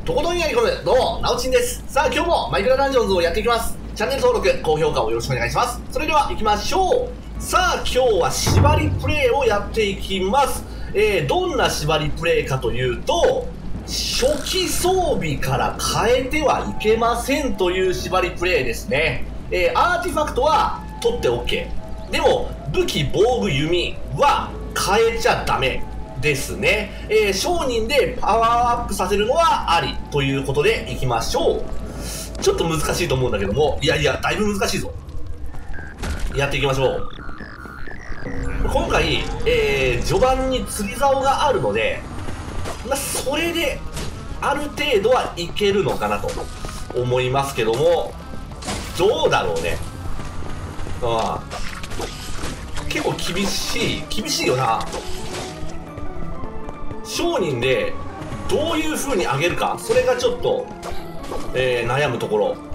とことんやり込む、どうも、なおちんです。さあ、今日もマイクラダンジョンズをやっていきます。チャンネル登録、高評価をよろしくお願いします。それでは行きましょう。さあ、今日は縛りプレイをやっていきます。どんな縛りプレイかというと、初期装備から変えてはいけませんという縛りプレイですね。アーティファクトは取って OK。でも、武器、防具、弓は変えちゃダメ。ですね。商人でパワーアップさせるのはありということでいきましょう。ちょっと難しいと思うんだけども、いやいや、だいぶ難しいぞ。やっていきましょう。今回、序盤に釣り竿があるので、それである程度はいけるのかなと思いますけども、どうだろうね。結構厳しいよな。商人でどういう風に上げるか、それがちょっと、悩むところ。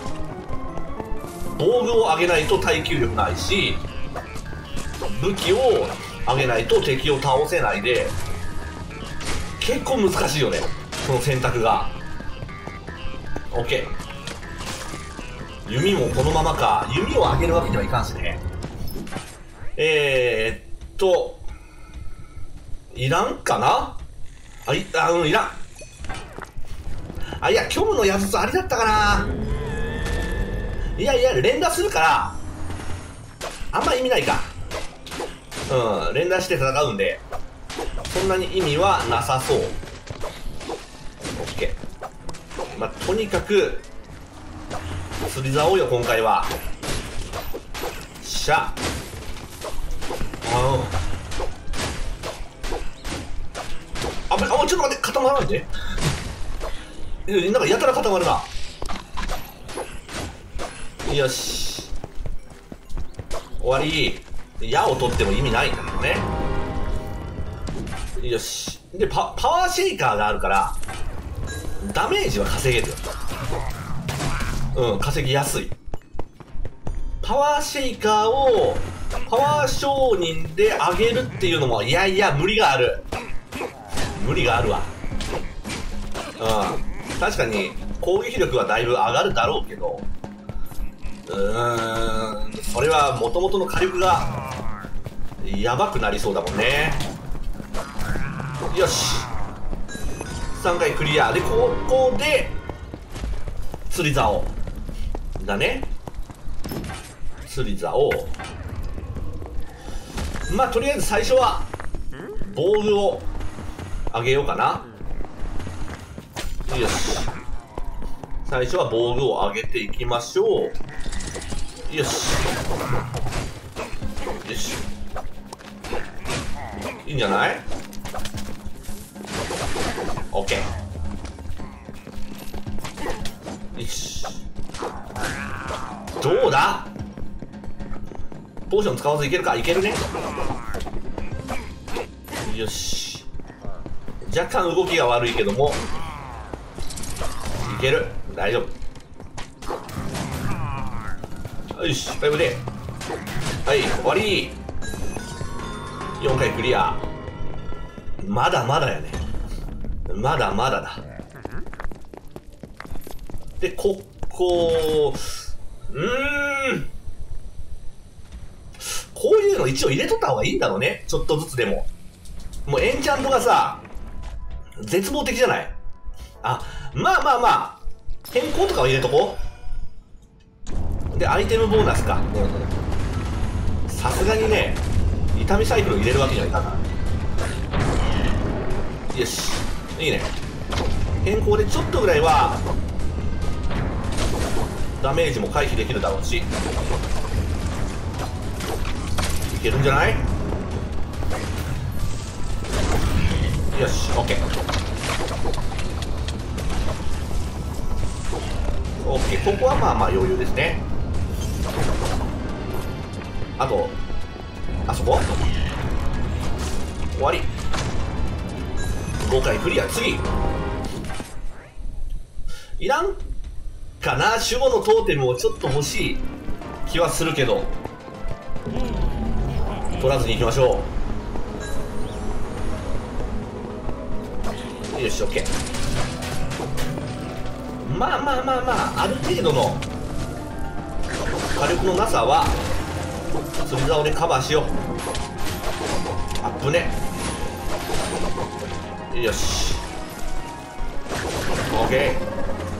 防具を上げないと耐久力ないし、武器を上げないと敵を倒せないで、結構難しいよね、その選択が。 OK、 弓もこのままか。弓を上げるわけにはいかんしね。いらんかな。いらん。いや、虚無の矢筒ありだったかな。いや、連打するからあんま意味ないか。連打して戦うんでそんなに意味はなさそう。 OK。 とにかく釣り竿よ今回は。しゃちょっと待って、固まらないで。なんかやたら固まるな。よし、終わり。矢を取っても意味ないんだけどね。よし。で、パワーシェイカーがあるからダメージは稼げるよ。稼ぎやすい。パワーシェイカーをパワー商人で上げるっていうのも、いや無理があるわ。確かに攻撃力はだいぶ上がるだろうけど、それは元々の火力がやばくなりそうだもんね。よし、3回クリアで、ここで釣り竿だね。釣り竿、とりあえず最初は防具を上げようかな。よし、最初は防具を上げていきましょう。よしよし、いいんじゃない。 OK。 よし、どうだ。ポーション使わずいけるか。いけるね。よし、若干動きが悪いけどもいける。大丈夫。よし、バイブで、はい、終わり。4回クリア。まだまだやね。まだまだだ。で、こういうの一応入れとった方がいいんだろうね。ちょっとずつでも。もうエンチャントがさ、絶望的じゃない。変更とかは入れとこう。で、アイテムボーナスか。さすがにね、痛みサイクル入れるわけにはいかんな。よし、いいね。変更でちょっとぐらいはダメージも回避できるだろうし、いけるんじゃない。よし、 OK。 OK、 ここは余裕ですね。あとあそこ終わり。5回クリア。次いらんかな。守護のトーテムをちょっと欲しい気はするけど、取らずに行きましょう。よし、 OK。 まあまあまあまあ、ある程度の火力のなさは釣り竿でカバーしよう。あっぶね。よし、オッケー。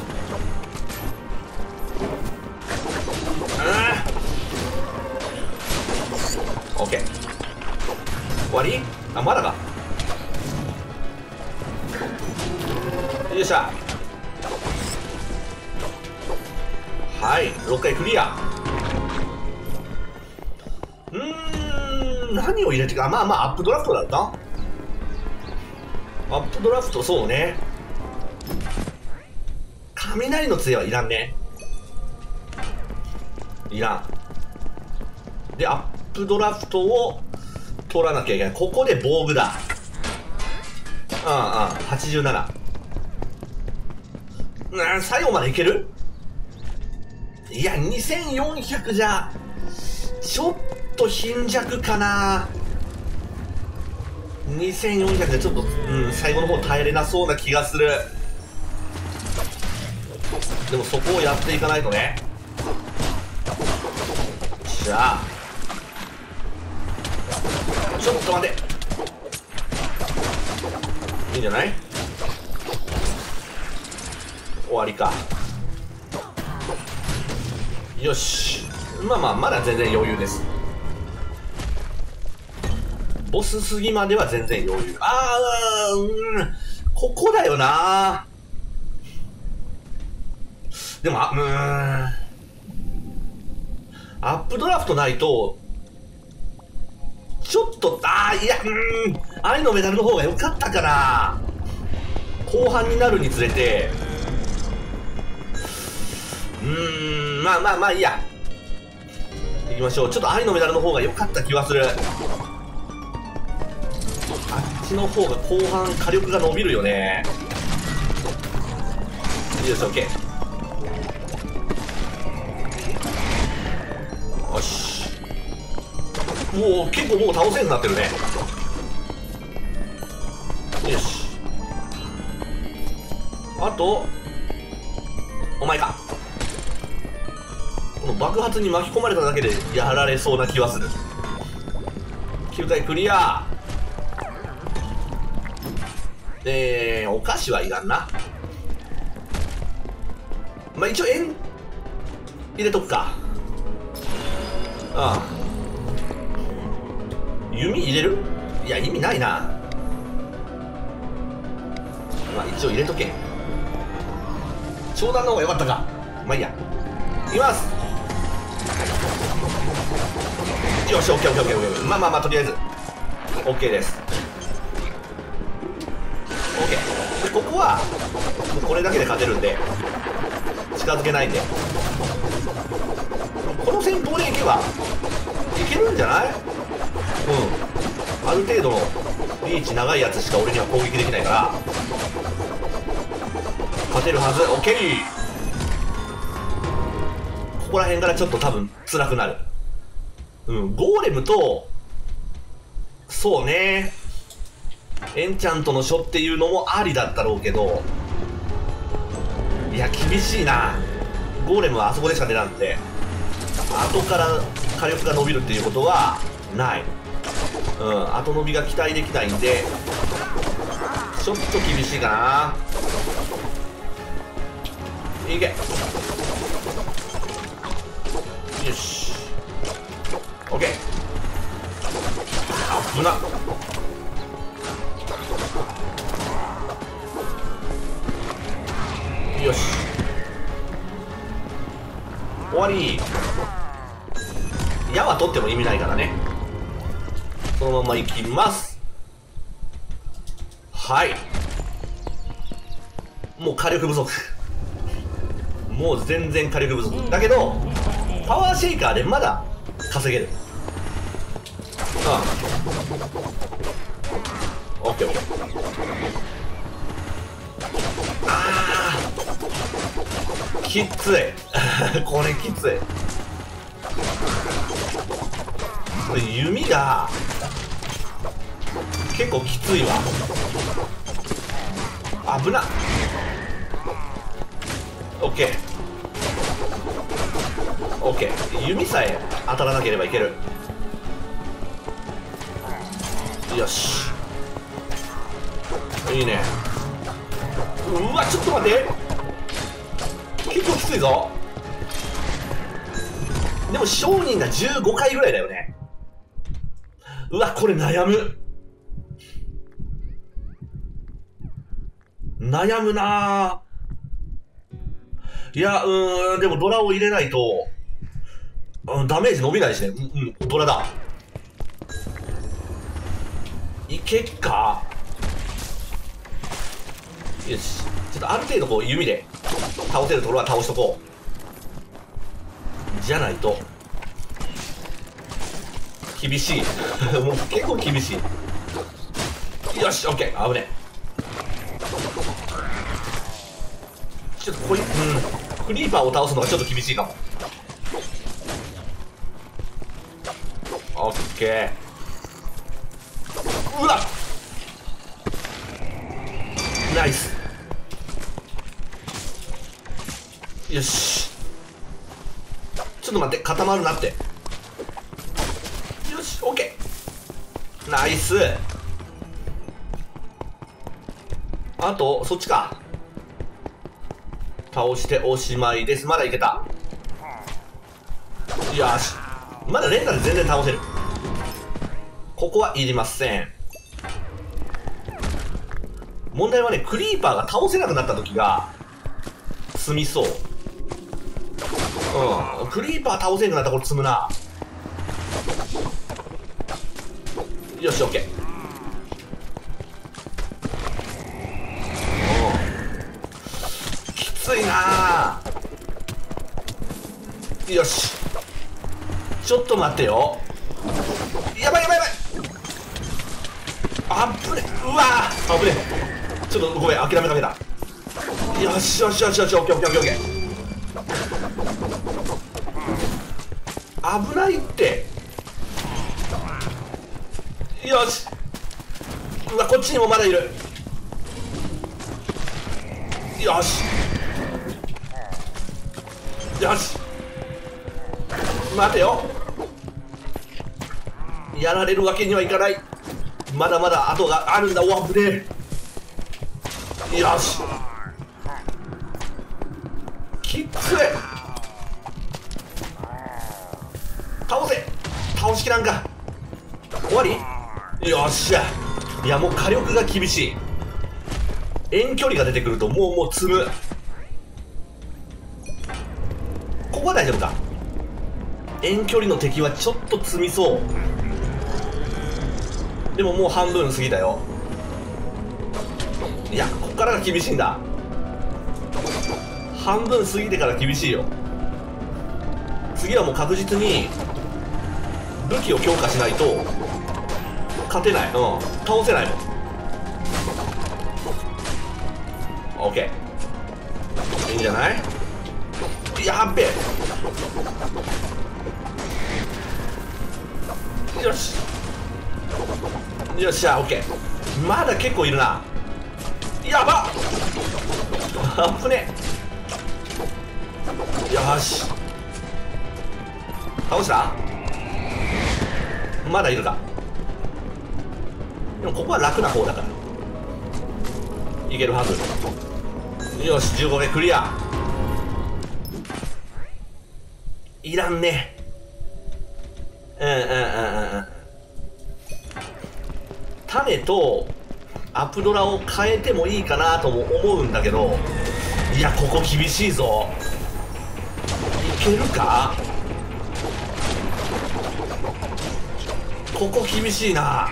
オッケー、終わり。あ、まだか。よっしゃ。はい、6回クリア。何を入れてか。まあまあ、アップドラフトだった。アップドラフト、そうね。雷の杖はいらんね。いらん。で、アップドラフトを取らなきゃいけない。ここで防具だ。87。最後までいける？いや、2400じゃちょっと貧弱かな。2400でちょっと、最後の方耐えれなそうな気がする。でもそこをやっていかないとね。じゃあちょっと待て。いいんじゃない？終わりか。よし、まあまあ、まだ全然余裕です。ボス過ぎまでは全然余裕。ここだよな。でもアップドラフトないとちょっと、いや、愛のメダルの方が良かったかな。後半になるにつれて、まあまあまあいいや。行きましょう。ちょっと愛のメダルの方が良かった気はする。あっちの方が後半火力が伸びるよね。よし、オッケー。よし。もう結構もう倒せんなってるね。よし。あとお前か。この爆発に巻き込まれただけでやられそうな気はする。9回クリア。お菓子はいらんな。まあ一応円入れとくか。弓入れる？いや、意味ないな。まあ一応入れとけ。長弾の方が良かったか。まあいいや。いきます。よし、オッケーオッケーオッケーオッケー。まあまあまあ、とりあえずオッケーです。オッケーで、ここはもうこれだけで勝てるんで近づけないんで、この戦法でいけばいけるんじゃない？ある程度のリーチ長いやつしか俺には攻撃できないから勝てるはず。オッケー。ここら辺からちょっと多分辛くなる。ゴーレムと、そうね、エンチャントの書っていうのもありだったろうけど、いや厳しいな。ゴーレムはあそこでしか出なんで後から火力が伸びるっていうことはない。後伸びが期待できないんでちょっと厳しいかな。いけ。よし、オッケー。危なっ。よし、終わり。矢は取っても意味ないからね。そのままいきます。はい、もう火力不足。もう全然火力不足だけどパワーシェイカーでまだ稼げる。オッケーオッケー。きついこれきつい。これ弓が結構きついわ。危なっ。 オッケーオッケー。弓さえ当たらなければいける。よし、いいね。うわちょっと待って、結構きついぞ。でも商人が15回ぐらいだよね。うわこれ悩むなぁ。いやでもドラを入れないと、ダメージ伸びないしね。ドラだ。いけっか。よし、ちょっとある程度こう弓で倒せるところは倒しとこう。じゃないと厳しいもう結構厳しい。よしオッケー。危ねえ。ちょっとこいクリーパーを倒すのがちょっと厳しいかも。オッケー。うわナイス。よし、ちょっと待って、固まるなって。よしオッケー。ナイス。あとそっちか。倒しておしまいです。まだいけた。よし、まだ連打で全然倒せる。ここはいりません。問題はね、クリーパーが倒せなくなった時が積みそう。クリーパー倒せなくなったらこれ積むな。よしオッケー。きついな。よし、ちょっと待ってよ。やばいやばいやばい。あぶね。うわーあぶね。ちょっとごめん、諦めかけた。よしよしよしよし、オッケーオッケーオッケーオッケー。危ないって。よし、うわこっちにもまだいる。よしよし、待てよ。やられるわけにはいかない。まだまだ後があるんだ。お危ねえ。よし、きつい。倒せ。倒しきらんか。終わり。よっしゃ。いやもう火力が厳しい。遠距離が出てくるともう積む。ここは大丈夫か。遠距離の敵はちょっと積みそう。でももう半分過ぎたよ。いやここからが厳しいんだ。半分過ぎてから厳しいよ。次はもう確実に武器を強化しないと勝てない。倒せないもん。オッケー、いいんじゃない。やっべえ。よしよっしゃオッケー。まだ結構いるな。やばっあぶねえ。よし倒した。まだいるか。でもここは楽な方だからいけるはず。よし15目クリア。いらんね。種とアプドラを変えてもいいかなとも思うんだけど、いやここ厳しいぞ。いけるか。ここ厳しいな。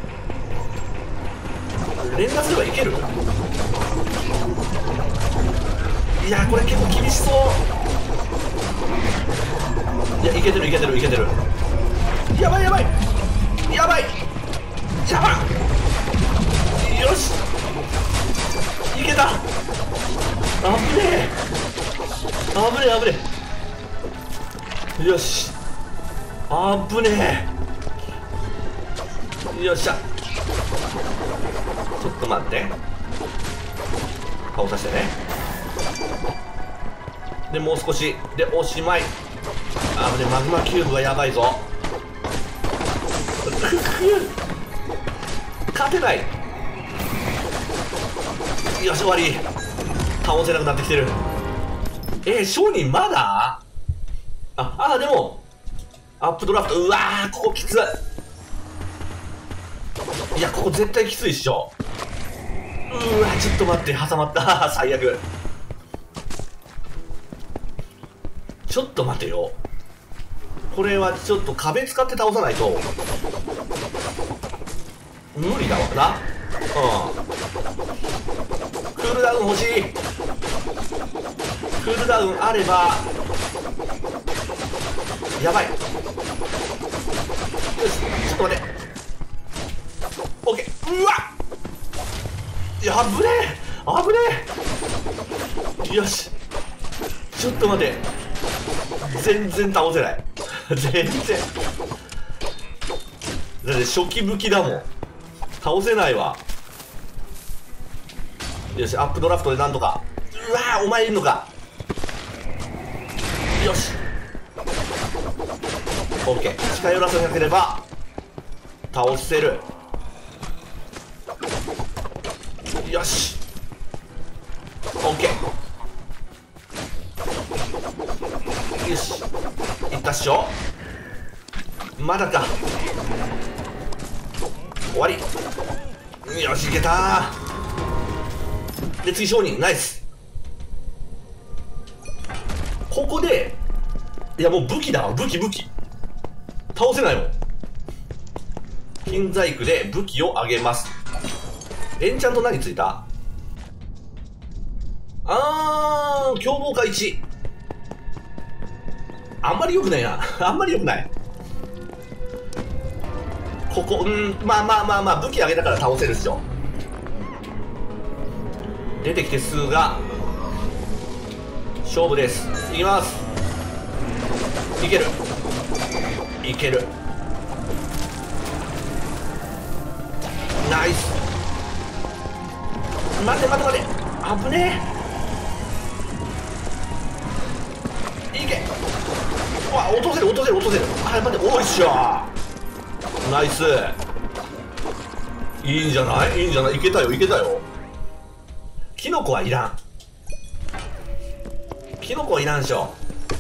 連打すればいける。いやこれ結構厳しそう。いやいけてるいけてるいけてる。やばいやばいやばいやばい。よしいけた。あぶねえあぶねえあぶねえ。よしあぶねえ。よっしゃちょっと待って、顔させてね。 でもう少しでおしまい。あぶね、マグマキューブはやばいぞ。勝てない。よし終わり。倒せなくなってきてる。商人まだでもアップドラフト、うわー、ここきつい。いや、ここ絶対きついっしょ。うわ、ちょっと待って、挟まった最悪。ちょっと待てよ、これはちょっと壁使って倒さないと無理だわな。クールダウン欲しい。クールダウンあればやばい。よし、ちょっと待って。オッケー。うわっ、やぶねえ、危ねえ。よし、ちょっと待って、全然倒せない全然だって初期武器だもん、倒せないわ。よし、アップドラフトでなんとか。うわー、お前いるのか。よし、オッケー。近寄らせなければ倒せる。よし、オッケー。よし、いったっしょ。まだか。終わり。よし、いけたー。で次商人、ナイス。ここで、いやもう武器だわ、武器倒せないもん。金細工で武器を上げます。エンチャント何ついた？凶暴化1。あんまり良くないなあんまり良くない。ここ、まあ武器上げたから倒せるっしょ。出てきて数が勝負です。いきます。いけるいける。ナイス。待て、あぶねえ。いけ。うわ、落とせる。あ、待って、おいしょ。ナイス。いいんじゃない、いけたよ。キノコはいらん。キノコはいらんでしょ。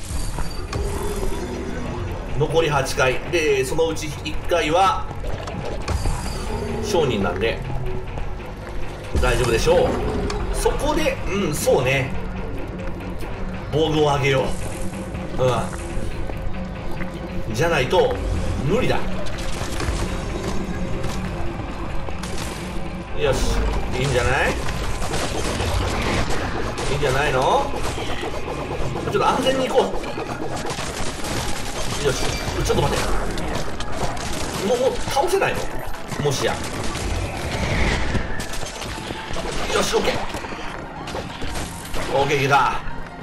残り8回で、そのうち1回は商人なんで大丈夫でしょう。そこでそうね、防具を上げよう。じゃないと無理だ。よし、いいんじゃないの。ちょっと安全に行こう。よし、ちょっと待って、もう倒せないの、もしや。よし、オッケー、いけた。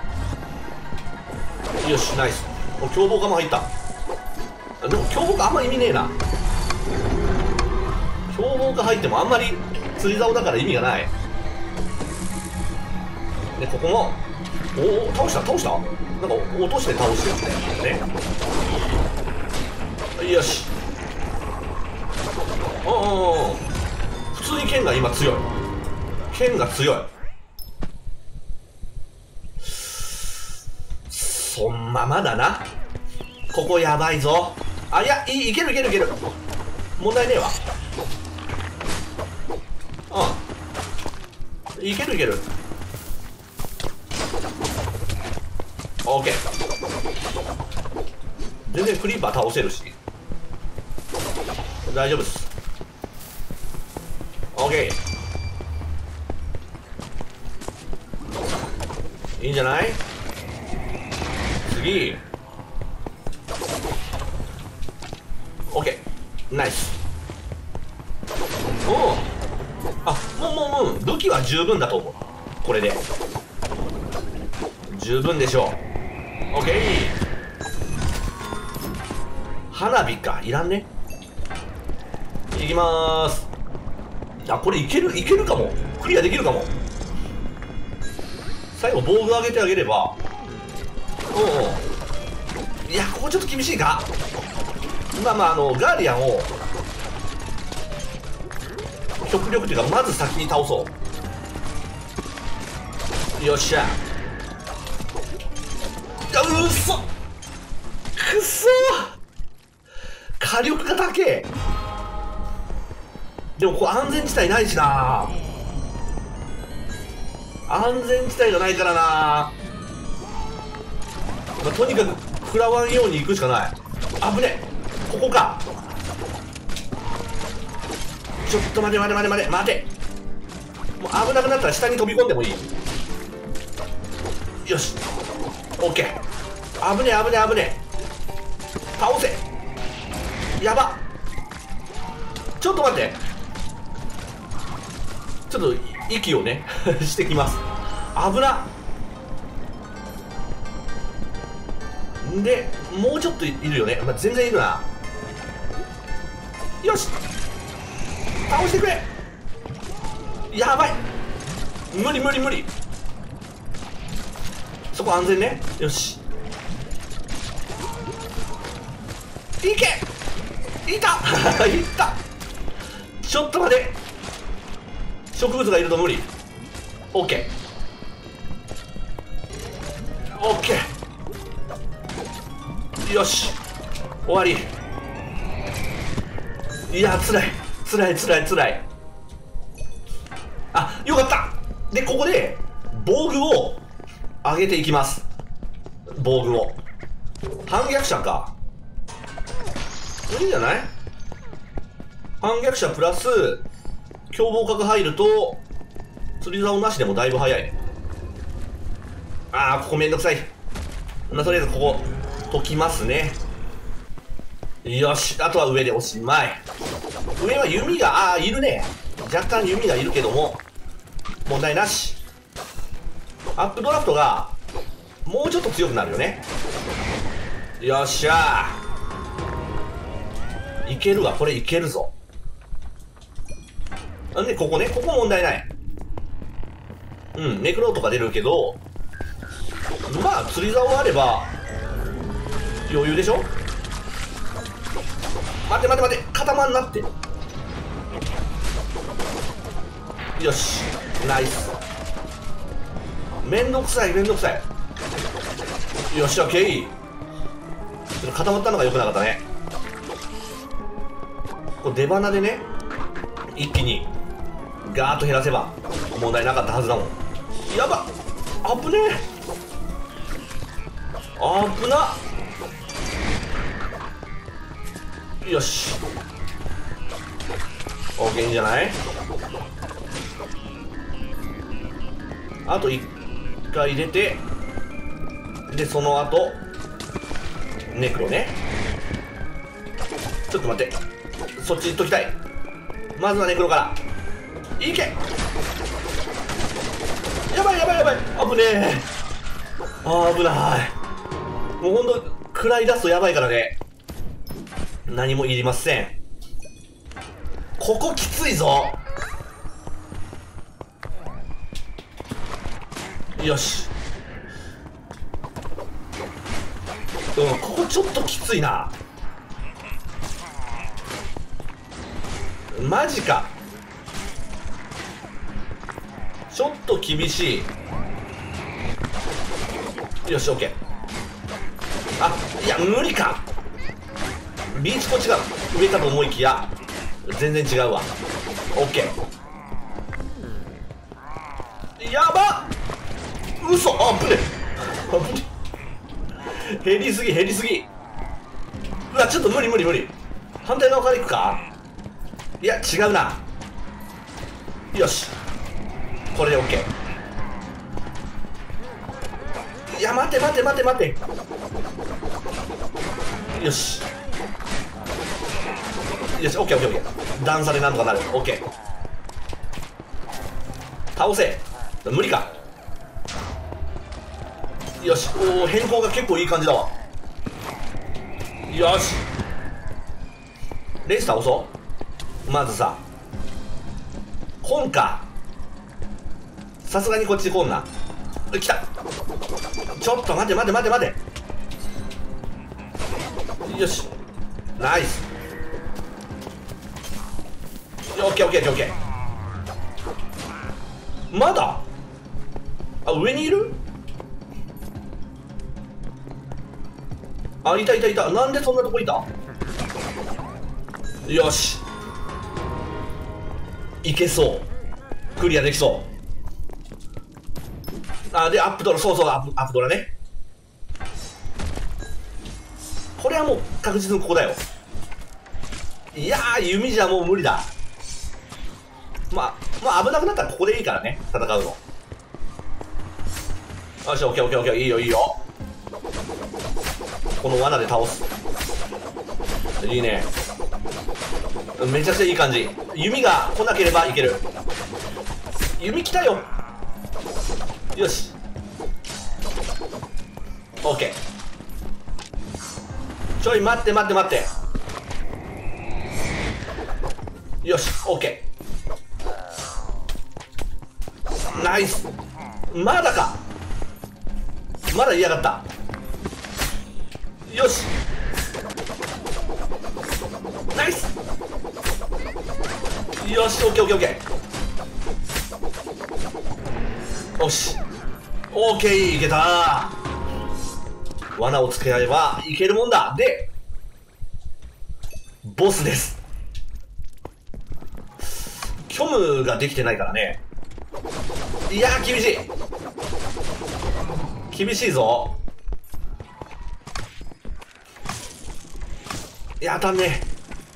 よし、ナイス。凶暴化も入った。でも凶暴化あんま意味ねえな。凶暴化入ってもあんまり釣り竿だから意味がない。でここも倒した。なんか落として倒してるね。よし。普通に剣が今強い。そんままだな。ここやばいぞ。いや、いける。問題ねえわ。いける。オッケー。全然クリーパー倒せるし大丈夫です。オッケー、いいんじゃない。次。オッケー、ナイス。もう武器は十分だと思う。これで十分でしょう。オッケー。花火か、いらんね。いきまーす。これいけるかも。クリアできるかも。最後防具上げてあげればおうおう、いやここちょっと厳しいか。まあまあガーディアンを極力というかまず先に倒そう。よっしゃ。いやうそくそ火力が高え。でもここ安全地帯ないしな。安全地帯がないからな、まあ、とにかく食らわんように行くしかない。危ねえ、ここか。ちょっと待て待て待て待て待て、もう危なくなったら下に飛び込んでもいい。よし、オッケー。危ねえ危ねえ危ねえ、倒せ。やば、ちょっと待って、ちょっと息をねしてきます。危な。でもうちょっといるよね、まあ、全然いるな。よし、倒してくれ。やばい、無理無理無理。そこ安全ね。よし、いけ、いたいった。ちょっと待て、植物がいると無理。オッケーオッケー、よし終わり。いやつらいつらいつらいつらい。あ、よかった。でここで防具を上げていきます。防具を反逆者か、いいんじゃない。反逆者プラス凶暴角入ると釣り竿なしでもだいぶ早い。ああここめんどくさい。まあとりあえずここ解きますね。よし、あとは上でおしまい。上は弓がいるね。若干弓がいるけども問題なし。アップドラフトがもうちょっと強くなるよね。よっしゃー、いけるわ、これいけるぞ。なんでここね、ここ問題ない。うん、ネクロとか出るけど、まあ釣り竿があれば余裕でしょ。待て待て待て、固まんなって。よし、ナイス。めんどくさいめんどくさい。よっしゃ、ケイ。ちょっと固まったのが良くなかったね。これ出花でね一気にガーッと減らせば問題なかったはずだもん。やばっ、危ねえ、危な。よし、オッケー、いいんじゃない。あと1回入れて、でその後ネクロね。ちょっと待って、そっち行っときたい。まずはネクロからいけ。やばいやばいやばい、危ねえ、危ない。もうほんと食らい出すとやばいからね、何もいりません。ここきついぞ。よし、うん、ここちょっときついな。マジか、ちょっと厳しい。よし、オッケー。あ、いや無理か。ビーチと違う、上かと思いきや全然違うわ。オッケー。やばっ、嘘、あぶねあぶね、減りすぎ減りすぎ。うわ、ちょっと無理無理無理。反対側から行くか。いや違うな。よし、これで OK。 いや待て待て待て待て。よしよし、 OKOKOK。 段差でなんとかなる。 OK、 倒せ。無理か。よし、おお、変更が結構いい感じだわ。よし、レース倒そう。まずさ、本か、さすがにこっち来んな。 来た。ちょっと待て待て待て待て。よし、ナイス。オッケーオッケーオッケー。まだ上にいる。いたいたいた。なんでそんなとこいた。よし、いけそう。クリアできそう。でアップドラ、そうそう、アップドラね。これはもう確実にここだよ。いやー、弓じゃもう無理だ。まあ危なくなったらここでいいからね、戦うの。よし、オッケーオッケーオッケー。いいよいいよ。この罠で倒す。いいね。めちゃくちゃいい感じ。弓が来なければいける。弓来たよ。よし、オッケー。ちょい待って待って待って。よし、オッケー。ナイス。まだか。まだ嫌がった。よし、ナイス。よし、オッケーオッケーオッケー。よし、オッケー、いけた。罠をつけ合えばいけるもんだ。でボスです。虚無ができてないからね。いやー、厳しい厳しいぞ。いや、当たんね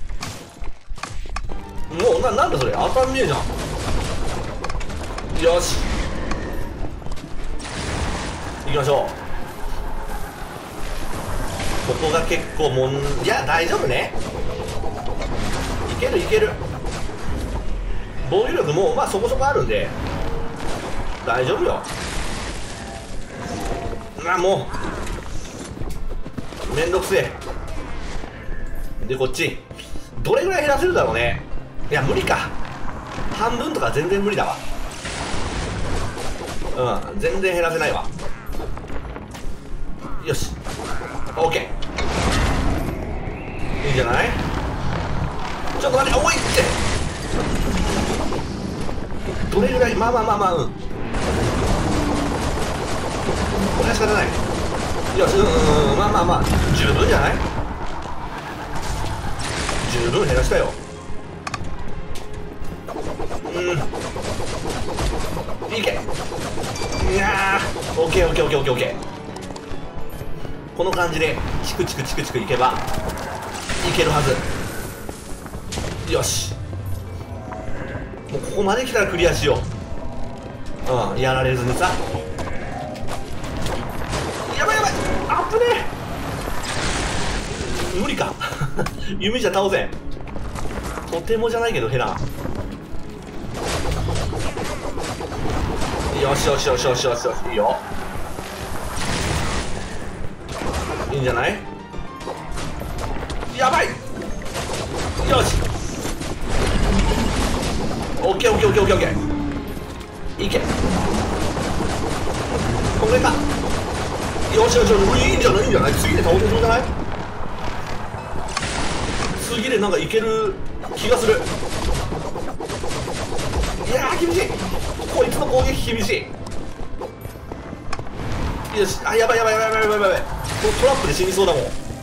え。もうなんだそれ、当たんねえじゃん。よし、行きましょう。ここが結構いや、大丈夫ね。いけるいける。防御力もそこそこあるんで大丈夫よ。もうめんどくせえ。でこっちどれぐらい減らせるだろうね。いや無理か。半分とか全然無理だわ。全然減らせないわ。よし、オッケー、いいんじゃない。ちょっと待って、重いって。どれぐらい、まあこれは仕方ない。よし、まあ十分じゃない。十分減らしたよ。いけ。いやー、オッケーオッケーオッケーオッケーオッケー。この感じでチクチクチクチクいけばいけるはず。よし、もうここまで来たらクリアしよう。やられずにさ。やばいやばい、あぶねえ。無理か弓じゃ倒せん。とてもじゃないけど減らん。よしよしよしよしよしよし、いいよ。いいんじゃない。やばい。よし、オッケーオッケーオッケーオッケーオッケー。いけ、これか。よしよしよし、いいんじゃないいいんじゃない。次で倒せそうじゃない。次でなんかいける気がする。いやー厳しい。こいつの攻撃厳しい。よし、やばいやばいやばいやばいやばいやばい。トラップで死にそうだもん。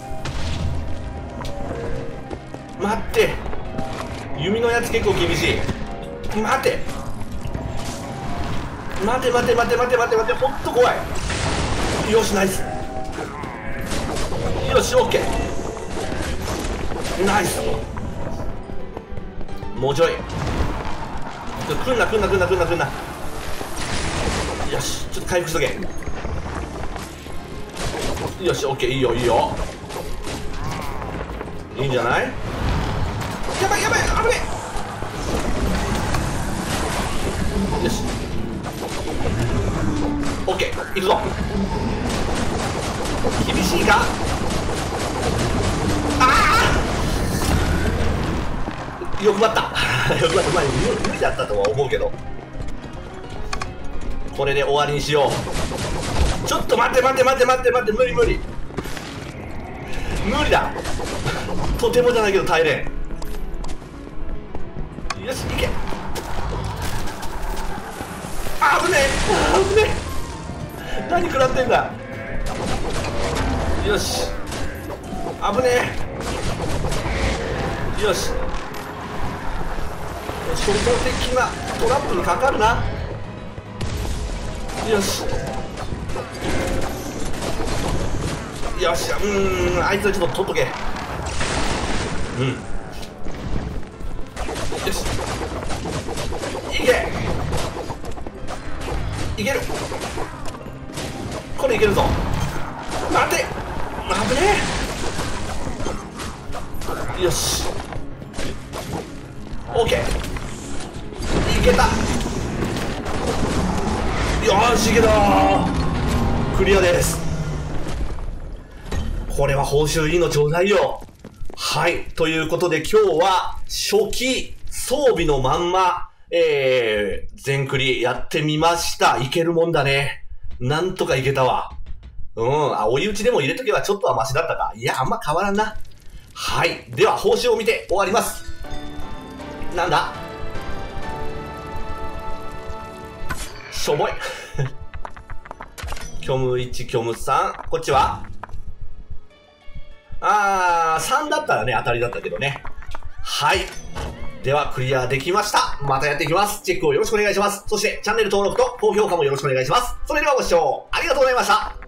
待って、弓のやつ結構厳しい。待て待て待て待て待て待て待て、ほんと怖い。よし、ナイス。よし、オッケー、ナイス。もうちょい。来んな来んな来んな来んな来んな。よし、ちょっと回復しとけ。よし、オッケー、いいよいいよ。いいんじゃない。やばいやばい、危ねえ。よし、オッケー、行くぞ。厳しいか。欲張った欲張った。無理だったとは思うけど、これで終わりにしよう。 ちょっと待って待って待って待って待って、無理無理無理だとてもじゃないけど耐えれん。よし、いけ。あぶねえ危ねえ、何食らってんだ。よし、危ねえ。よし、初歩的なトラップにかかるな。よしよし、あいつはちょっと取っとけ。よし、いけいける、これいけるぞ。待て、危ねえ。よし、オッケー、いけた。よし、いけた。クリアです。これは報酬いいのちょうだいよ。はい。ということで今日は初期装備のまんま、全クリやってみました。いけるもんだね。なんとかいけたわ。追い打ちでも入れとけばちょっとはマシだったか。いや、あんま変わらんな。はい。では報酬を見て終わります。なんだ？しょぼい。虚無1、虚無3。こっちは3だったらね、当たりだったけどね。はい。では、クリアできました。またやっていきます。チェックをよろしくお願いします。そして、チャンネル登録と高評価もよろしくお願いします。それではご視聴ありがとうございました。